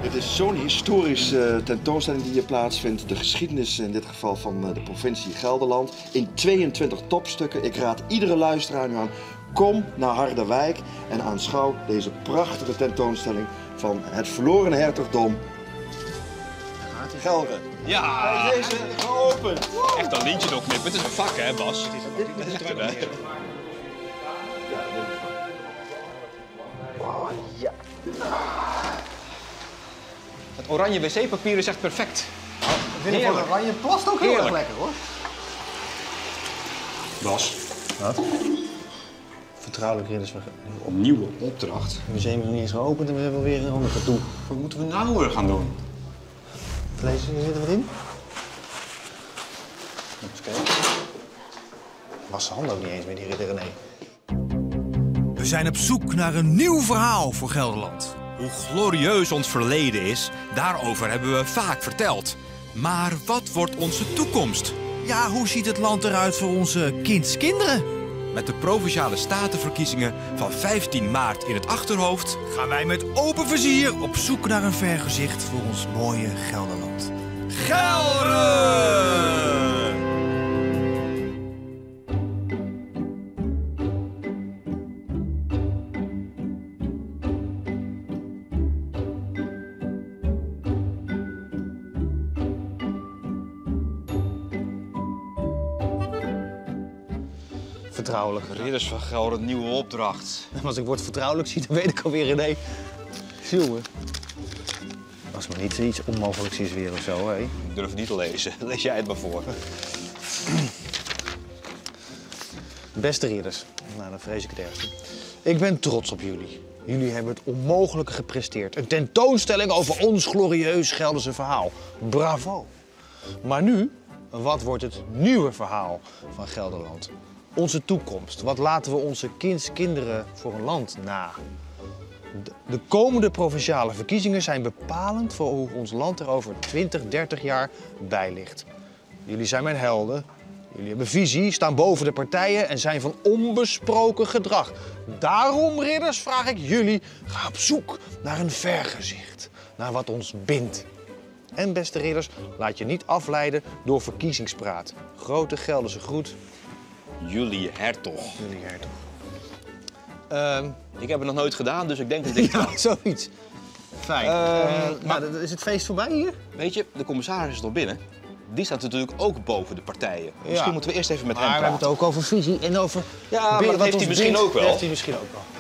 Het is zo'n historische tentoonstelling die hier plaatsvindt. De geschiedenis in dit geval van de provincie Gelderland. In 22 topstukken. Ik raad iedere luisteraar nu aan. Kom naar Harderwijk en aanschouw deze prachtige tentoonstelling van het verloren hertogdom Gelre. Ja! Bij deze geopend. Echt een lintje doorknippen. Het is een vak, hè, Bas? Dit is echt een Oh, ja. Het oranje wc-papier is echt perfect. Ik vind het oranje plast ook heel erg lekker, hoor. Bas. Wat? Vertrouwelijk ridders van Opnieuw opdracht. Het museum is nog niet eens geopend en we hebben weer een ander gedoe. Wat moeten we nou weer gaan doen? Lees, hier zit er wat in? Even kijken. Was zijn hand ook niet eens met die ridder René. We zijn op zoek naar een nieuw verhaal voor Gelderland. Hoe glorieus ons verleden is, daarover hebben we vaak verteld. Maar wat wordt onze toekomst? Ja, hoe ziet het land eruit voor onze kindskinderen? Met de Provinciale Statenverkiezingen van 15 maart in het achterhoofd gaan wij met open vizier op zoek naar een vergezicht voor ons mooie Gelderland. Gelre! Vertrouwelijk. Ridders van Gelre, een nieuwe opdracht. En als ik woord vertrouwelijk zie, dan weet ik alweer René. Jongen. Als maar niet iets onmogelijks is weer of zo, hè? Ik durf het niet te lezen. Lees jij het maar voor. Beste ridders, nou dan vrees ik het ergste. Ik ben trots op jullie. Jullie hebben het onmogelijke gepresteerd. Een tentoonstelling over ons glorieus Gelderse verhaal. Bravo. Maar nu, wat wordt het nieuwe verhaal van Gelderland? Onze toekomst. Wat laten we onze kinderen voor een land na? De komende provinciale verkiezingen zijn bepalend voor hoe ons land er over 20, 30 jaar bij ligt. Jullie zijn mijn helden. Jullie hebben visie, staan boven de partijen en zijn van onbesproken gedrag. Daarom, ridders, vraag ik jullie, ga op zoek naar een vergezicht. Naar wat ons bindt. En beste ridders, laat je niet afleiden door verkiezingspraat. Grote Gelderse groet. Jullie hertog. Jullie hertog. Ik heb het nog nooit gedaan, dus ik denk dat ik Ja, zoiets. Fijn. maar nou, is het feest voorbij hier? weet je, de commissaris is nog binnen. Die staat natuurlijk ook boven de partijen. Misschien moeten we eerst even met hem Maar we praten. hebben het ook over visie en over... Ja, maar dat wat heeft ons hij misschien bindt. ook wel. Dat heeft hij misschien ook wel.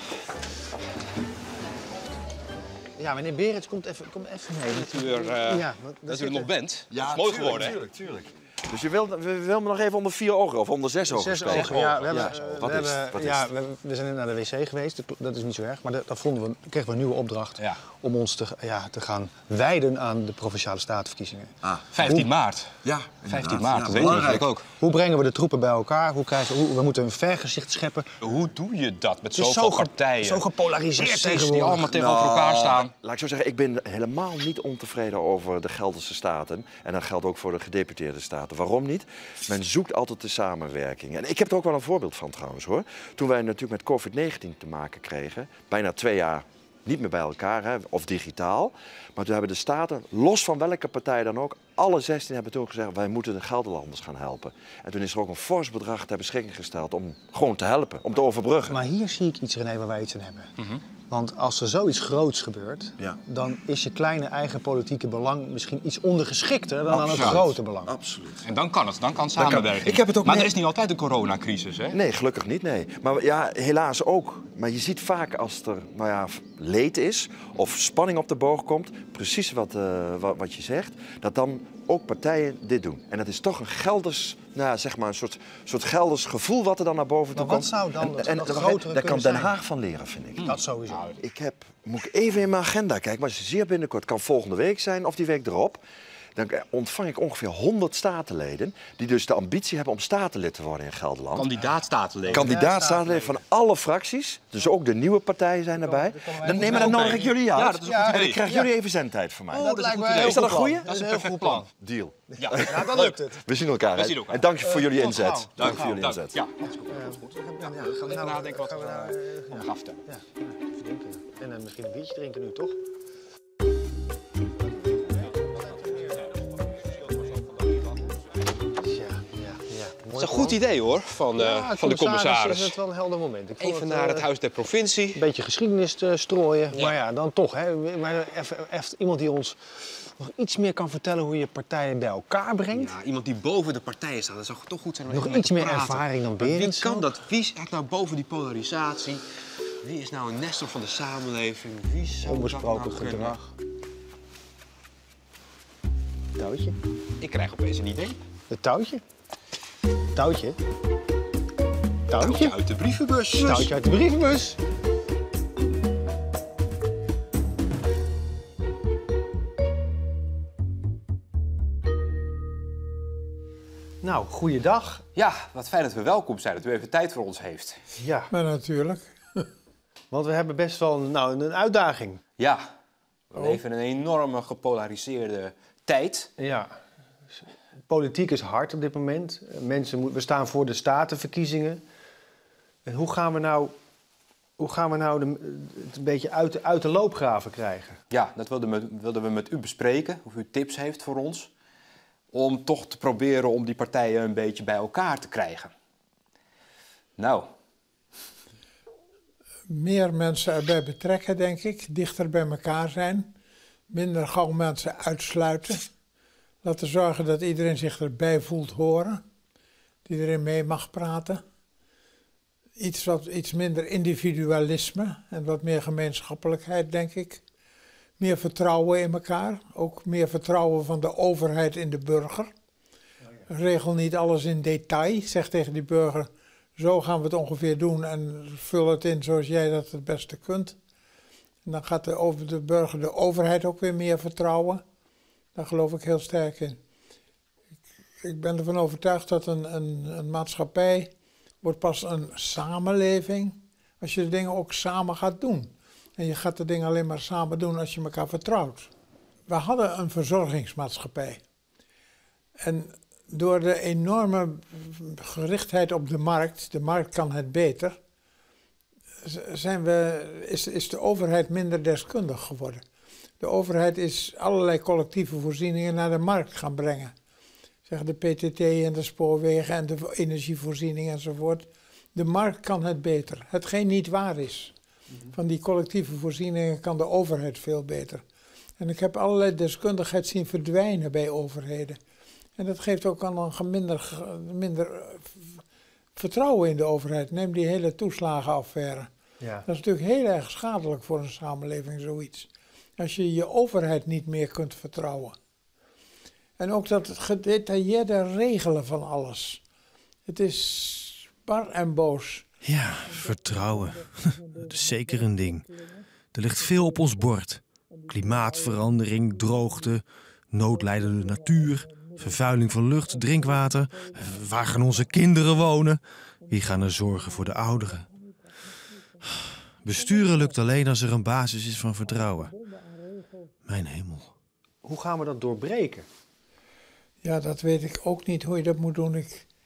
Ja, meneer Berends, kom even mee. Dat u er nog bent. Dat is mooi geworden, hè? Tuurlijk. Dus we willen me nog even onder 4 ogen of onder 6 ogen 6 spreken? ogen, ja. We zijn net naar de wc geweest, dat is niet zo erg. Maar dat kregen we een nieuwe opdracht om ons te gaan wijden aan de Provinciale Statenverkiezingen. 15 maart. Ja, 15 maart, dat weet je natuurlijk ook. Hoe brengen we de troepen bij elkaar? We moeten een vergezicht scheppen. Hoe doe je dat met Het is zoveel partijen? zo gepolariseerd Precies, die tegenwoordig. allemaal tegenover elkaar staan. Laat ik zo zeggen, ik ben helemaal niet ontevreden over de Gelderse Staten. En dat geldt ook voor de gedeputeerde staten. Waarom niet? Men zoekt altijd de samenwerking. En ik heb er ook wel een voorbeeld van trouwens, hoor. Toen wij natuurlijk met COVID-19 te maken kregen, bijna 2 jaar niet meer bij elkaar, hè, of digitaal. Maar toen hebben de staten, los van welke partij dan ook, alle 16 hebben toen gezegd, wij moeten de Gelderlanders gaan helpen. En toen is er ook een fors bedrag ter beschikking gesteld om gewoon te helpen, om te overbruggen. Maar hier zie ik iets, René, waar wij iets aan hebben. Want als er zoiets groots gebeurt, dan is je kleine eigen politieke belang misschien iets ondergeschikter dan aan het grote belang. Absoluut. En dan kan het, dan kan samenwerking. Ik heb het ook maar net- er is niet altijd een coronacrisis, hè? Nee, gelukkig niet, nee. Maar ja, helaas ook. Maar je ziet vaak als er leed is of spanning op de boog komt, precies wat je zegt, dat dan ook partijen dit doen. En dat is toch een Gelders, zeg maar een soort Gelders gevoel wat er dan naar boven toe Maar wat komt. zou dan dat grotere daar kan kunnen Den zijn? Haag van leren, vind ik. Dat sowieso. Moet ik even in mijn agenda kijken, maar zeer binnenkort. Kan volgende week zijn of die week erop. Dan ontvang ik ongeveer 100 statenleden die dus de ambitie hebben om statenlid te worden in Gelderland. Kandidaat-statenleden. Kandidaat-statenleden van alle fracties, dus ook de nieuwe partijen zijn erbij. Dan nodig ik jullie uit. Ja, dat is een goed En idee. dan krijgen jullie even zendtijd van mij. Dat lijkt me Is dat een goeie? Dat is een perfect plan. Deal. Ja, dan lukt het. We zien elkaar. We hè? zien elkaar. En dank je voor jullie tot inzet. gauw. Dank voor jullie Dank. inzet. Ja, dat is goed. Gaan we Even nadenken wat we gaan vertellen. Ja, even denken. En misschien een biertje drinken nu, toch? Dat is een goed idee hoor, van de commissaris. Is het wel een helder moment. Ik vond Even naar het Huis der Provincie. Een beetje geschiedenis te strooien. Ja. Maar ja, dan toch. Hè. Maar even iemand die ons nog iets meer kan vertellen hoe je partijen bij elkaar brengt. Ja, iemand die boven de partijen staat. Dat zou toch goed zijn om Nog even iets mee meer te praten. ervaring dan Maar Berends. Wie kan dat? Wie staat nou boven die polarisatie? Wie is nou een nestor van de samenleving? Wie zou Onbesproken dat nou kunnen? gedrag. Touwtje. Ik krijg opeens een idee. Het touwtje. Touwtje. Touwtje uit de brievenbus. Touwtje uit de brievenbus. Nou, goeiedag. Ja, wat fijn dat we welkom zijn, dat u even tijd voor ons heeft. Ja, Maar natuurlijk. want we hebben best wel een uitdaging. Ja, we leven in een enorme gepolariseerde tijd. Ja. Politiek is hard op dit moment. We staan voor de statenverkiezingen. En hoe gaan we nou het een beetje uit de loopgraven krijgen? Ja, dat wilden we met u bespreken, of u tips heeft voor ons. Om toch te proberen om die partijen een beetje bij elkaar te krijgen. Nou, Meer mensen erbij betrekken, denk ik. Dichter bij elkaar zijn. Minder gauw mensen uitsluiten. Laten zorgen dat iedereen zich erbij voelt horen. Dat iedereen mee mag praten. Iets minder individualisme en wat meer gemeenschappelijkheid, denk ik. Meer vertrouwen in elkaar. Ook meer vertrouwen van de overheid in de burger. Regel niet alles in detail. Zeg tegen die burger, zo gaan we het ongeveer doen en vul het in zoals jij dat het beste kunt. En dan gaat de burger de overheid ook weer meer vertrouwen. Daar geloof ik heel sterk in. Ik ben ervan overtuigd dat een maatschappij wordt pas een samenleving als je de dingen ook samen gaat doen. En je gaat de dingen alleen maar samen doen als je elkaar vertrouwt. We hadden een verzorgingsmaatschappij. En door de enorme gerichtheid op de markt kan het beter, is de overheid minder deskundig geworden. De overheid is allerlei collectieve voorzieningen naar de markt gaan brengen. Zeg de PTT en de spoorwegen en de energievoorziening enzovoort. De markt kan het beter. Hetgeen niet waar is. Van die collectieve voorzieningen kan de overheid veel beter. En ik heb allerlei deskundigheid zien verdwijnen bij overheden. En dat geeft ook al een minder vertrouwen in de overheid. Neem die hele toeslagenaffaire. Ja. Dat is natuurlijk heel erg schadelijk voor een samenleving, zoiets. Als je je overheid niet meer kunt vertrouwen. En ook dat gedetailleerde regelen van alles. Het is bar en boos. Ja, vertrouwen. Dat is zeker een ding. Er ligt veel op ons bord. Klimaatverandering, droogte, noodlijdende natuur, vervuiling van lucht, drinkwater. Waar gaan onze kinderen wonen? Wie gaan er zorgen voor de ouderen? Besturen lukt alleen als er een basis is van vertrouwen. Mijn hemel. Hoe gaan we dat doorbreken? Ja, dat weet ik ook niet hoe je dat moet doen.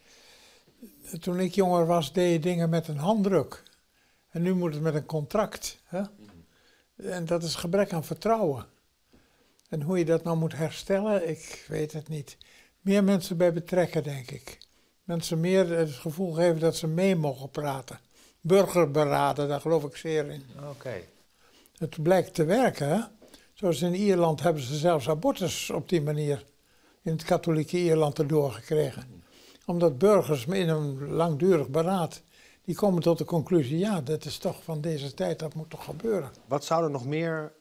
Toen ik jonger was, deed je dingen met een handdruk. En nu moet het met een contract. Hè? En dat is gebrek aan vertrouwen. En hoe je dat nou moet herstellen, ik weet het niet. Meer mensen bij betrekken, denk ik. Mensen meer het gevoel geven dat ze mee mogen praten. Burgerberaden, daar geloof ik zeer in. Oké. Het blijkt te werken, hè? Zoals in Ierland hebben ze zelfs abortus op die manier in het katholieke Ierland erdoor gekregen. Omdat burgers in een langdurig beraad, die komen tot de conclusie, ja, dat is toch van deze tijd, dat moet toch gebeuren. Wat zouden nog meer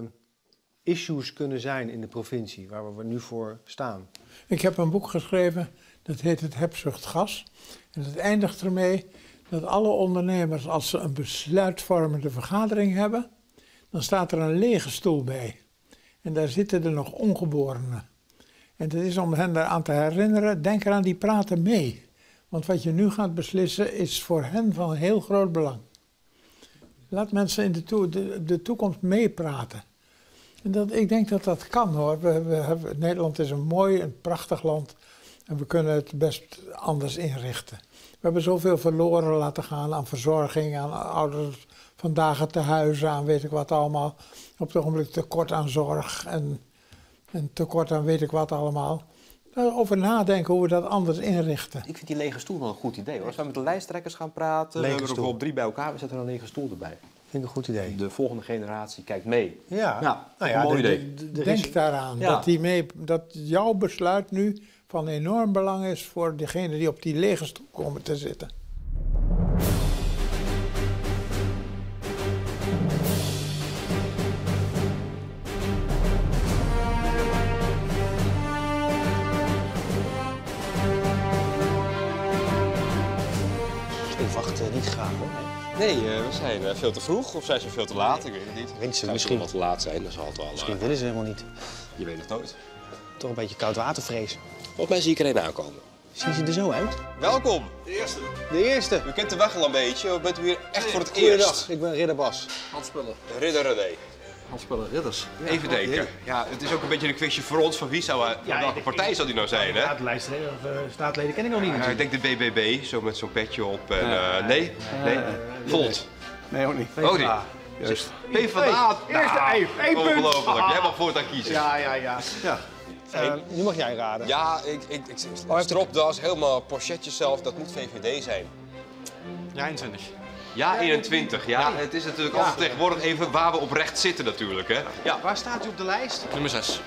issues kunnen zijn in de provincie waar we nu voor staan? Ik heb een boek geschreven, dat heet Het Hebzucht Gas. En het eindigt ermee dat alle ondernemers, als ze een besluitvormende vergadering hebben, dan staat er een lege stoel bij. En daar zitten er nog ongeborenen. En dat is om hen eraan te herinneren, denk eraan, die praten mee. Want wat je nu gaat beslissen is voor hen van heel groot belang. Laat mensen in de toekomst meepraten. En ik denk dat dat kan hoor. Nederland is een mooi, een prachtig land. En we kunnen het best anders inrichten. We hebben zoveel verloren laten gaan aan verzorging, aan ouders van dagen te huizen, aan weet ik wat allemaal. Op het ogenblik tekort aan zorg en tekort aan weet ik wat allemaal. Over nadenken hoe we dat anders inrichten. Ik vind die lege stoel wel een goed idee hoor. Als we met de lijsttrekkers gaan praten, we hebben er bijvoorbeeld 3 bij elkaar, we zetten er een lege stoel erbij. Vind ik een goed idee. De volgende generatie kijkt mee. Ja, een mooi idee. Denk daaraan dat jouw besluit nu van enorm belang is voor degenen die op die lege stoel komen te zitten. Ik wacht niet graag hoor. Nee, we zijn veel te vroeg of zijn ze veel te laat? Ik weet het niet. Weet ze Zou misschien. wel te laat zijn, dat zal het wel. Misschien willen ze helemaal niet. Je weet het nooit. Toch een beetje koudwatervrees. Volgens mij zie ik er een aankomen. Zien ze er zo uit? Welkom! De eerste. U kent de weg al een beetje, of bent u hier echt voor het Goeiedag, eerst? ik ben Ridder Bas. Ridder René. Handspellen Ridders. Even denken. Ja, het is ook een beetje een quizje voor ons. Van wie zou welke partij zou die nou zijn, hè? Ja, de lijstleden of staatsleden ken ik nog niet Ik natuurlijk. denk de BBB, zo met zo'n petje op. En, nee? Volt. Nee, ook niet. Oh, die. Juist. PvdA. Eerste één punt. Ongelooflijk. Jij mag voortaan kiezen. Ja. Ja. Nu mag jij raden. Ja, stropdas, helemaal pochetjes zelf, dat moet VVD zijn. Ja, 21. Ja, 21. Ja, het is natuurlijk altijd tegenwoordig even waar we oprecht zitten natuurlijk, hè. Ja. Waar staat u op de lijst? Nummer 6.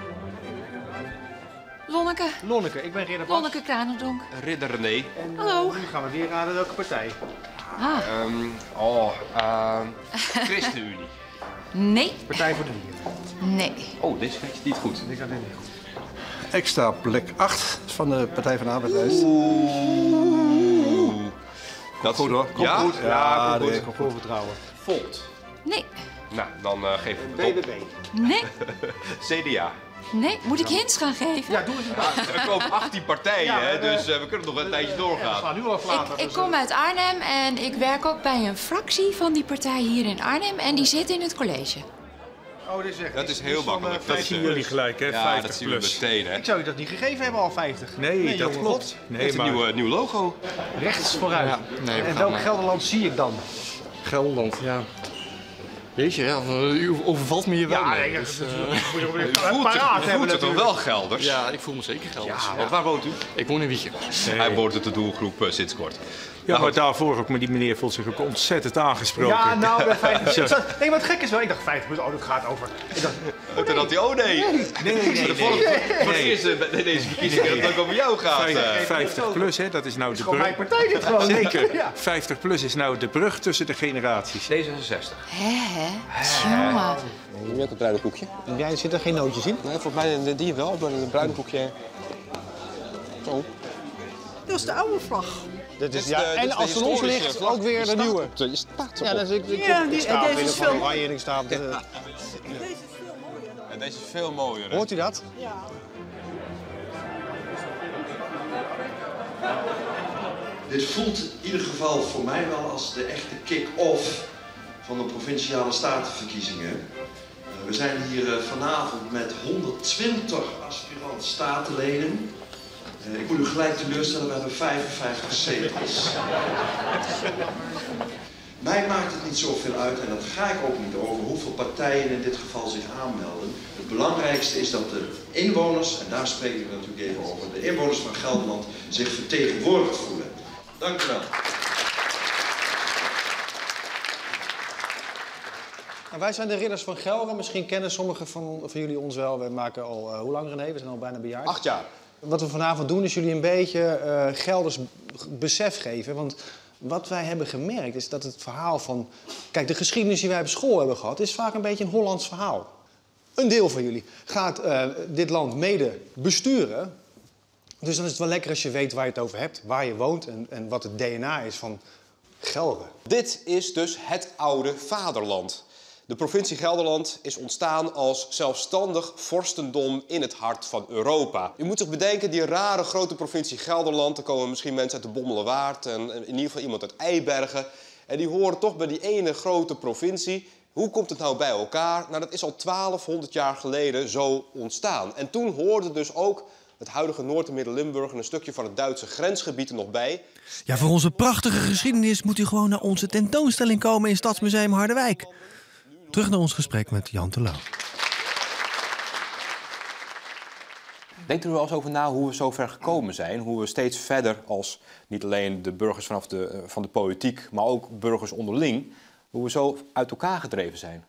Lonneke. Lonneke, ik ben Ridder Bas. Lonneke Kranendonk. Ridder René. Hallo. Nu gaan we weer raden welke partij. ChristenUnie. Nee. Partij voor de Dieren. Nee. Oh, dit is niet goed. Ik had dit niet goed. Extra plek 8 van de Partij van de Arbeid. Dat Goed hoor. Komt goed. Ja, goed. nee, Vol vertrouwen. Volt. Nee. Nou, dan geven we het op. BBB. Nee. CDA. Nee. Moet ik hints gaan geven? Ja, doe eens een paar. Er komen 18 partijen, hè, dus we kunnen nog een tijdje We doorgaan. gaan nu al later. Ik kom uit Arnhem en ik werk ook bij een fractie van die partij hier in Arnhem. En die zit in het college. Oh, dit is echt. Dat is heel makkelijk. Dat zien jullie gelijk, hè? Ja, 50 dat zien we plus. meteen, hè. Ik zou je dat niet gegeven hebben al 50. Nee, dat jongen, klopt. God. Nee, Het is maar een nieuw logo. Rechts vooruit. nee, we En gaan, welk Gelderland zie ik dan? Gelderland, ja. Jeetje, ja, u overvalt me hier wel. Ja, mee. nee, Dus, dat U voelt het toch wel Gelders? ja, ik voel me zeker Gelders. Ja, want waar woont u? Ik woon in Wijchen. Hij wordt uit de doelgroep sinds kort. Ja, maar daarvoor ook, maar die meneer voelt zich ook ontzettend aangesproken. Ja, nou, bij 50. Nee, wat gek is wel. Ik dacht 50 plus. Oh, dat gaat over. Ik dacht, Toen dacht hij, oh nee. Voor het eerst bij deze verkiezingen dat het ook over jou gaat. 50 plus, hè, dat is nou de gewoon mijn brug. partij dit gewoon. Zeker. Ja. 50 plus is nou de brug tussen de generaties. D66. Hè? Jongen. Nu ook een bruine koekje. Jij zit er geen nootjes in? Nee, volgens mij die wel, maar een bruine koekje. Zo. Dat is de oude vlag. Dat is, Dit ja, is en de als het ons historische ligt, vlag. ook weer de nieuwe. Je staat Ja, erop. dat is, ik Ja, sta deze binnen is van veel oranje en ik sta op de... Deze is veel mooier. En deze is veel mooier. Hè? Hoort u dat? Ja. Dit voelt in ieder geval voor mij wel als de echte kick-off van de provinciale statenverkiezingen. We zijn hier vanavond met 120 aspirant statenleden. Ik moet u gelijk teleurstellen, we hebben 55 zetels. Mij maakt het niet zoveel uit, en dat ga ik ook niet over, hoeveel partijen in dit geval zich aanmelden. Het belangrijkste is dat de inwoners, en daar spreek ik natuurlijk even over, de inwoners van Gelderland zich vertegenwoordigd voelen. Dank u wel. Nou, wij zijn de Ridders van Gelre. Misschien kennen sommigen van jullie ons wel. We maken al, hoe lang René? We zijn al bijna bejaard. 8 jaar. Wat we vanavond doen is jullie een beetje Gelders besef geven. Want wat wij hebben gemerkt is dat het verhaal van... Kijk, de geschiedenis die wij op school hebben gehad is vaak een beetje een Hollands verhaal. Een deel van jullie gaat dit land mede besturen. Dus dan is het wel lekker als je weet waar je het over hebt, waar je woont en wat het DNA is van Gelre. Dit is dus het oude vaderland. De provincie Gelderland is ontstaan als zelfstandig vorstendom in het hart van Europa. U moet zich bedenken, die rare grote provincie Gelderland, er komen misschien mensen uit de Bommelerwaard en in ieder geval iemand uit Eibergen. En die horen toch bij die ene grote provincie. Hoe komt het nou bij elkaar? Nou, dat is al 1200 jaar geleden zo ontstaan. En toen hoorde dus ook het huidige Noord- en Midden-Limburg en een stukje van het Duitse grensgebied er nog bij. Ja, voor onze prachtige geschiedenis moet u gewoon naar onze tentoonstelling komen in Stadsmuseum Harderwijk. Terug naar ons gesprek met Jan Terlouw. Denkt u er wel eens over na hoe we zo ver gekomen zijn? Hoe we steeds verder als niet alleen de burgers van de politiek, maar ook burgers onderling, hoe we zo uit elkaar gedreven zijn?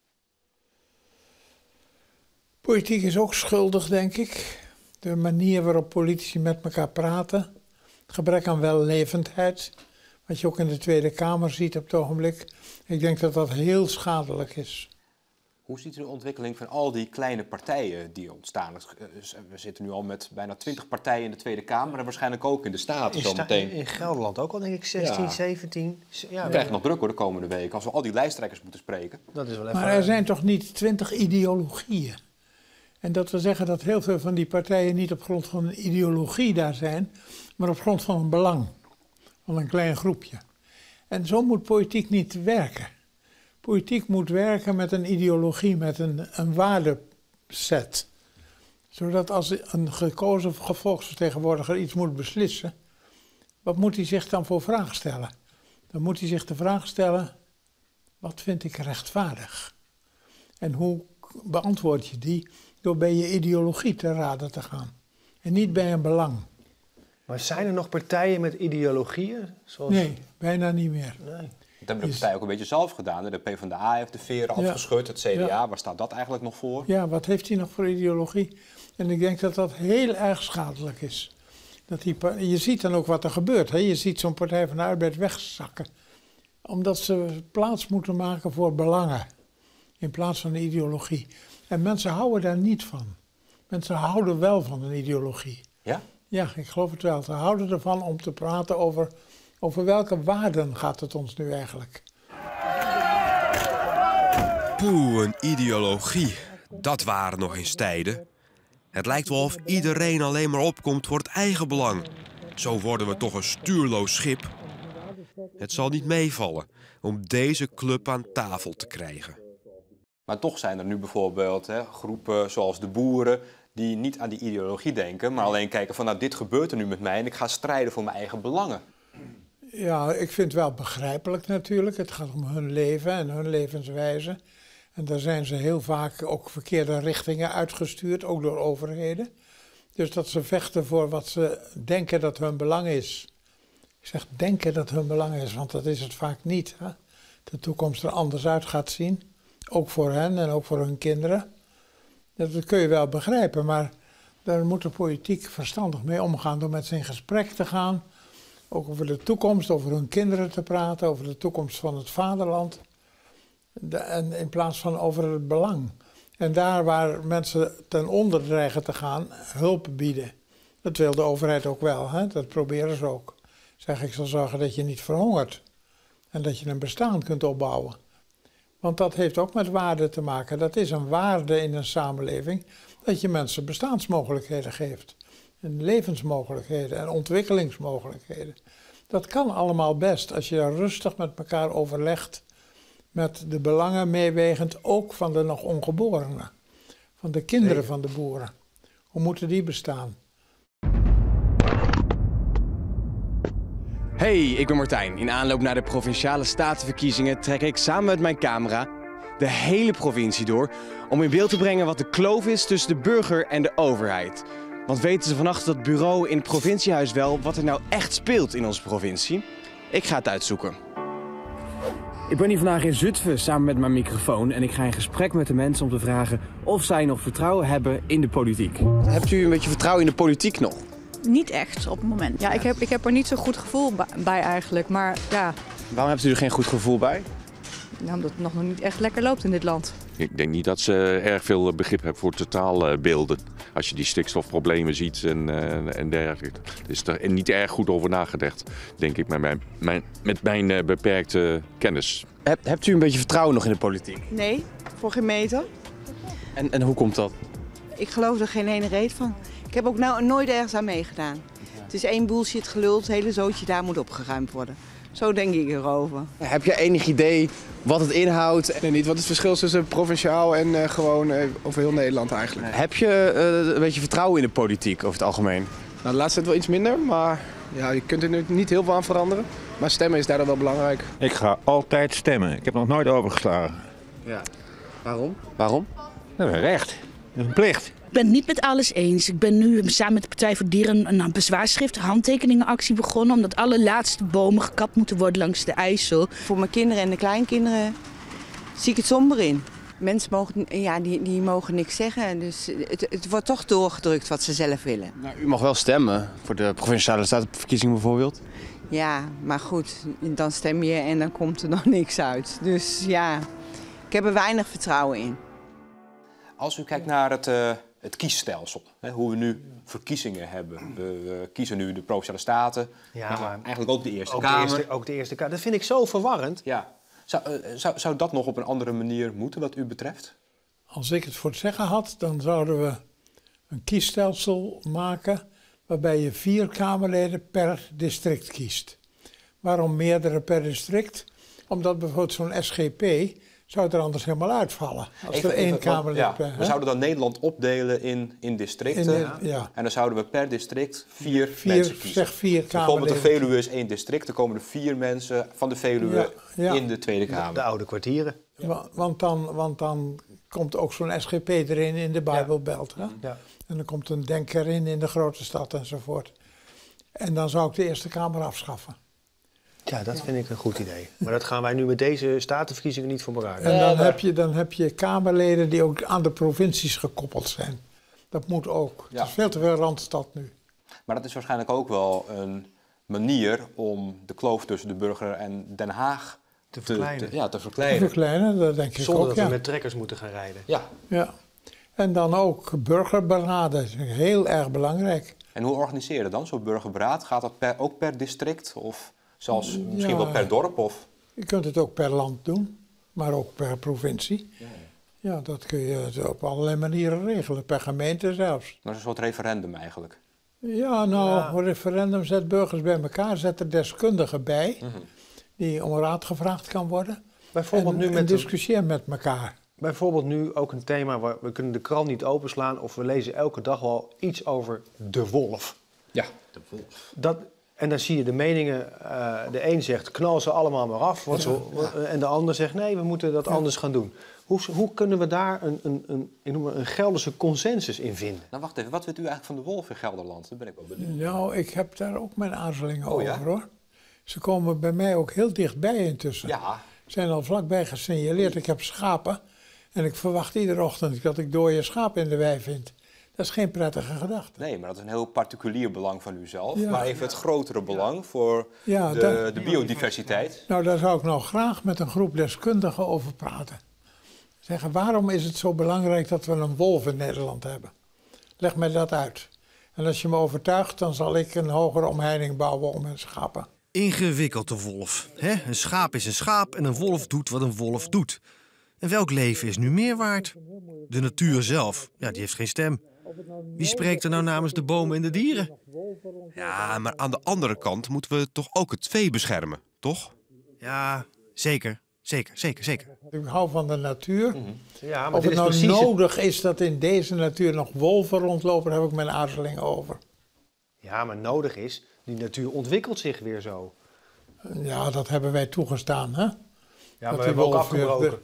Politiek is ook schuldig, denk ik. De manier waarop politici met elkaar praten. Het gebrek aan wellevendheid. Wat je ook in de Tweede Kamer ziet op het ogenblik. Ik denk dat dat heel schadelijk is. Hoe ziet u de ontwikkeling van al die kleine partijen die ontstaan? We zitten nu al met bijna 20 partijen in de Tweede Kamer en waarschijnlijk ook in de Staten zometeen. In Gelderland ook al, denk ik, 16, 17. Ja, we krijgen nog druk hoor de komende week als we al die lijsttrekkers moeten spreken. Dat is wel even... Maar er zijn toch niet 20 ideologieën? En dat wil zeggen dat heel veel van die partijen niet op grond van een ideologie daar zijn, maar op grond van een belang. Van een klein groepje. En zo moet politiek niet werken. Politiek moet werken met een ideologie, met een waardeset. Zodat als een gekozen volksvertegenwoordiger iets moet beslissen, wat moet hij zich dan voor vraag stellen? Dan moet hij zich de vraag stellen, wat vind ik rechtvaardig? En hoe beantwoord je die? Door bij je ideologie te raden te gaan. En niet bij een belang. Maar zijn er nog partijen met ideologieën? Zoals... Nee, bijna niet meer. Nee. Dat hebben de partij ook een beetje zelf gedaan. De PvdA heeft de veren afgeschud, het CDA, waar staat dat eigenlijk nog voor? Ja, wat heeft hij nog voor ideologie? En ik denk dat dat heel erg schadelijk is. Je ziet dan ook wat er gebeurt. Hè? Je ziet zo'n Partij van de Arbeid wegzakken. Omdat ze plaats moeten maken voor belangen. In plaats van een ideologie. En mensen houden daar niet van. Mensen houden wel van een ideologie. Ja? Ja, ik geloof het wel. Ze houden ervan om te praten over welke waarden gaat het ons nu eigenlijk. Poeh, een ideologie. Dat waren nog eens tijden. Het lijkt wel of iedereen alleen maar opkomt voor het eigen belang. Zo worden we toch een stuurloos schip. Het zal niet meevallen om deze club aan tafel te krijgen. Maar toch zijn er nu bijvoorbeeld groepen zoals de boeren die niet aan die ideologie denken, maar alleen kijken van nou dit gebeurt er nu met mij en ik ga strijden voor mijn eigen belangen. Ja, ik vind het wel begrijpelijk natuurlijk. Het gaat om hun leven en hun levenswijze. En daar zijn ze heel vaak ook verkeerde richtingen uitgestuurd, ook door overheden. Dus dat ze vechten voor wat ze denken dat hun belang is. Ik zeg denken dat hun belang is, want dat is het vaak niet. Hè? De toekomst er anders uit gaat zien. Ook voor hen en ook voor hun kinderen. Dat kun je wel begrijpen, maar daar moet de politiek verstandig mee omgaan door met ze in gesprek te gaan. Ook over de toekomst, over hun kinderen te praten, over de toekomst van het vaderland. En in plaats van over het belang. En daar waar mensen ten onder dreigen te gaan, hulp bieden. Dat wil de overheid ook wel, hè? Dat proberen ze ook. Zeg, ik zal zorgen dat je niet verhongert. En dat je een bestaan kunt opbouwen. Want dat heeft ook met waarde te maken. Dat is een waarde in een samenleving, dat je mensen bestaansmogelijkheden geeft. En levensmogelijkheden en ontwikkelingsmogelijkheden. Dat kan allemaal best als je daar rustig met elkaar overlegt. Met de belangen meewegend, ook van de nog ongeborenen. Van de kinderen van de boeren. Hoe moeten die bestaan? Hey, ik ben Martijn. In aanloop naar de Provinciale Statenverkiezingen trek ik samen met mijn camera de hele provincie door om in beeld te brengen wat de kloof is tussen de burger en de overheid. Want weten ze vannacht dat bureau in het provinciehuis wel wat er nou echt speelt in onze provincie? Ik ga het uitzoeken. Ik ben hier vandaag in Zutphen samen met mijn microfoon en ik ga in gesprek met de mensen om te vragen of zij nog vertrouwen hebben in de politiek. Hebt u een beetje vertrouwen in de politiek nog? Niet echt op het moment. Ja, ik heb er niet zo'n goed gevoel bij eigenlijk, maar ja. Waarom hebt u er geen goed gevoel bij? Nou, omdat het nog niet echt lekker loopt in dit land. Ik denk niet dat ze erg veel begrip hebben voor totaalbeelden. Als je die stikstofproblemen ziet en dergelijke. Er is er niet erg goed over nagedacht, denk ik, met mijn beperkte kennis. Hebt u een beetje vertrouwen nog in de politiek? Nee, voor geen meter. En hoe komt dat? Ik geloof er geen ene reet van. Ik heb ook nooit ergens aan meegedaan. Het is één bullshit gelul, het hele zootje daar moet opgeruimd worden. Zo denk ik erover. Heb je enig idee wat het inhoudt? Nee, niet wat het verschil is tussen provinciaal en gewoon over heel Nederland eigenlijk. Heb je een beetje vertrouwen in de politiek over het algemeen? Nou, de laatste tijd wel iets minder, maar ja, je kunt er nu niet heel veel aan veranderen. Maar stemmen is daardoor wel belangrijk. Ik ga altijd stemmen. Ik heb nog nooit overgeslagen. Ja. Waarom? Waarom? Dat is een recht. Dat is een plicht. ben het niet met alles eens. Ik ben nu samen met de Partij voor Dieren een bezwaarschrift, handtekeningenactie begonnen. Omdat alle laatste bomen gekapt moeten worden langs de IJssel. Voor mijn kinderen en de kleinkinderen zie ik het somber in. Mensen mogen, die mogen niks zeggen. Dus het wordt toch doorgedrukt wat ze zelf willen. Nou, u mag wel stemmen voor de Provinciale Statenverkiezingen bijvoorbeeld. Ja, maar goed, dan stem je en dan komt er nog niks uit. Dus ja, ik heb er weinig vertrouwen in. Als u kijkt naar het kiesstelsel, hoe we nu verkiezingen hebben. We kiezen nu de Provinciale Staten, maar eigenlijk ook de Eerste Kamer. Ook de Eerste Kamer. Dat vind ik zo verwarrend. Ja. Zou dat nog op een andere manier moeten wat u betreft? Als ik het voor het zeggen had, dan zouden we een kiesstelsel maken waarbij je 4 Kamerleden per district kiest. Waarom meerdere per district? Omdat bijvoorbeeld zo'n SGP zou er anders helemaal uitvallen. Als er 1 Kamerlid per... We zouden dan Nederland opdelen in districten. En dan zouden we per district 4 mensen kiezen. Zeg 4 Kamerleden. Bijvoorbeeld de Veluwe is 1 district. Dan komen er 4 mensen van de Veluwe in de Tweede Kamer. De oude kwartieren. Ja. Want dan komt ook zo'n SGP erin in de Bijbelbelt. Hè? Ja. En dan komt een denker in de grote stad enzovoort. En dan zou ik de Eerste Kamer afschaffen. Ja, dat vind ik een goed idee. Maar dat gaan wij nu met deze statenverkiezingen niet voor elkaar. En dan heb je Kamerleden die ook aan de provincies gekoppeld zijn. Dat moet ook. Het is veel te veel Randstad nu. Maar dat is waarschijnlijk ook wel een manier om de kloof tussen de burger en Den Haag te verkleinen. Te verkleinen, dat denk ik Zonder ook, dat we met trekkers moeten gaan rijden. Ja. En dan ook burgerberaden, dat is heel erg belangrijk. En hoe organiseer je dat dan, zo'n burgerberaad? Gaat dat ook per district of zelfs misschien wel per dorp? Of? Je kunt het ook per land doen, maar ook per provincie. Ja, dat kun je op allerlei manieren regelen, per gemeente zelfs. Dat is een soort referendum eigenlijk. Ja, een referendum zet burgers bij elkaar, zet er deskundigen bij, die om raad gevraagd kan worden. Bijvoorbeeld nu en discussieer met elkaar. Bijvoorbeeld nu ook een thema waar we kunnen de krant niet openslaan of we lezen elke dag wel iets over de wolf. Ja, de wolf. En dan zie je de meningen, de een zegt knal ze allemaal maar af, en de ander zegt nee, we moeten dat anders gaan doen. Hoe kunnen we daar een Gelderse consensus in vinden? Nou wacht even, wat weet u eigenlijk van de wolf in Gelderland? Dat ben ik wel benieuwd. Nou, ik heb daar ook mijn aarzelingen over hoor. Ze komen bij mij ook heel dichtbij intussen. Ja. Zijn al vlakbij gesignaleerd. Ik heb schapen en ik verwacht iedere ochtend dat ik dode schapen in de wei vind. Dat is geen prettige gedachte. Nee, maar dat is een heel particulier belang van u zelf. Ja. Maar even het grotere belang voor de biodiversiteit. Nou, daar zou ik nou graag met een groep deskundigen over praten. Zeggen, waarom is het zo belangrijk dat we een wolf in Nederland hebben? Leg mij dat uit. En als je me overtuigt, dan zal ik een hogere omheining bouwen om mijn schapen. Ingewikkeld, de wolf. Een schaap is een schaap en een wolf doet wat een wolf doet. En welk leven is nu meer waard? De natuur zelf, die heeft geen stem. Wie spreekt er nou namens de bomen en de dieren? Ja, maar aan de andere kant moeten we toch ook het vee beschermen, toch? Ja, zeker. Zeker. Ik hou van de natuur. Ja, maar of het nou nodig is dat in deze natuur nog wolven rondlopen, daar heb ik mijn aarzeling over. Ja, maar nodig is, die natuur ontwikkelt zich weer zo. Ja, dat hebben wij toegestaan, hè? Ja, maar we hebben ook afgebroken.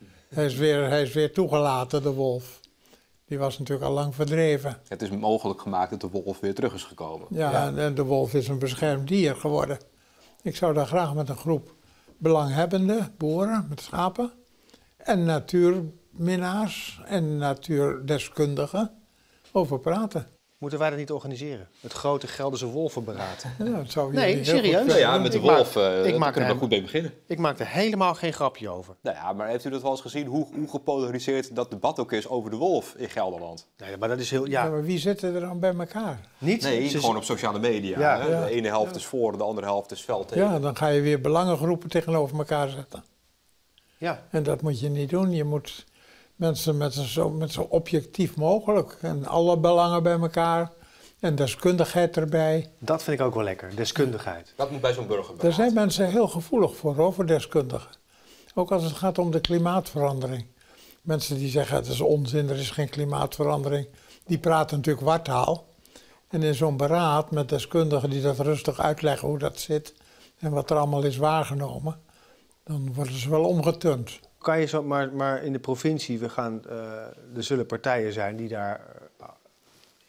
Hij is weer toegelaten, de wolf. Die was natuurlijk al lang verdreven. Het is mogelijk gemaakt dat de wolf weer terug is gekomen. Ja. En de wolf is een beschermd dier geworden. Ik zou daar graag met een groep belanghebbenden, boeren met schapen, en natuurminnaars en natuurdeskundigen over praten. Moeten wij dat niet organiseren? Het grote Gelderse wolvenberaad. Ja, dat zou nee, serieus? Ja, met de wolf kunnen we goed mee beginnen. Ik maak er helemaal geen grapje over. Nou ja, maar heeft u dat wel eens gezien hoe gepolariseerd dat debat ook is over de wolf in Gelderland? Nee, maar dat is heel... Ja, maar wie zitten er dan bij elkaar? Niet? Nee, gewoon op sociale media. Ja. Hè? De ene helft is voor, de andere helft is fel tegen. Ja, dan ga je weer belangengroepen tegenover elkaar zetten. Ja. En dat moet je niet doen. Je moet mensen met zo objectief mogelijk en alle belangen bij elkaar en deskundigheid erbij. Dat vind ik ook wel lekker, deskundigheid. Dat moet bij zo'n burgerberaad. Daar zijn mensen heel gevoelig voor deskundigen. Ook als het gaat om de klimaatverandering. Mensen die zeggen het is onzin, er is geen klimaatverandering, die praten natuurlijk wartaal. En in zo'n beraad met deskundigen die dat rustig uitleggen hoe dat zit en wat er allemaal is waargenomen, dan worden ze wel omgeturnd. Kan je zo, maar in de provincie, er zullen partijen zijn die daar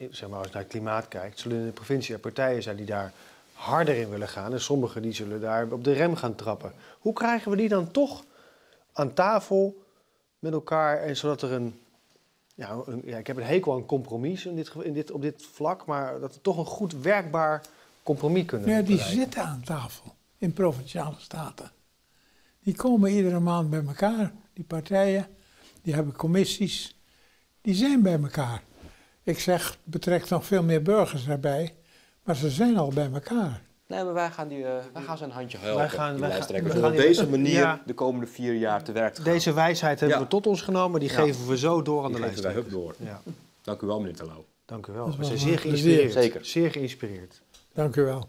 zeg maar, als je naar het klimaat kijkt, zullen in de provincie er partijen zijn die daar harder in willen gaan. En sommigen die zullen daar op de rem gaan trappen. Hoe krijgen we die dan toch aan tafel met elkaar, en zodat er ik heb een hekel aan compromis op dit vlak, maar dat we toch een goed werkbaar compromis kunnen bereiken. Die zitten aan tafel in provinciale staten. Die komen iedere maand bij elkaar. Die partijen, die hebben commissies, die zijn bij elkaar. Ik zeg, betrekt nog veel meer burgers erbij, maar ze zijn al bij elkaar. Nee, maar wij gaan ze een handje helpen. Wij gaan op deze manier de komende 4 jaar te werk te gaan. Deze wijsheid hebben we tot ons genomen, die geven we zo door aan de lijst. Die geven wij door. Ja. Dank u wel, meneer Terlouw. Dank u wel. We zijn zeer geïnspireerd. Zeker. Zeer geïnspireerd. Dank u wel.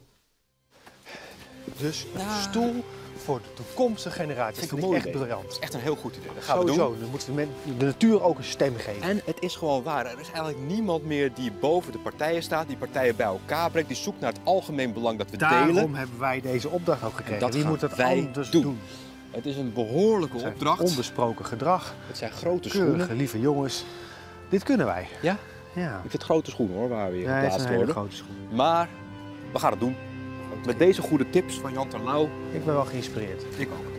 Dus een stoel voor de toekomstige generatie. Dat vind ik echt briljant. Dat is echt een heel goed idee. Dat gaan we Sowieso, doen. dan moeten we de natuur ook een stem geven. En het is gewoon waar. Er is eigenlijk niemand meer die boven de partijen staat, die partijen bij elkaar brengt, die zoekt naar het algemeen belang dat we delen. Daarom hebben wij deze opdracht ook gekregen. Dat Wie moet dat wij anders doen? Het is een behoorlijke opdracht. Onbesproken gedrag. Het zijn grote Keurige, schoenen. lieve jongens. Dit kunnen wij. Ja? Ja. Ik vind het grote schoenen hoor, waar we hier Ja, het geplaatst zijn hele worden. grote schoenen. Maar we gaan het doen. Met deze goede tips van Jan Terlouw. Ik ben wel geïnspireerd. Ik ook.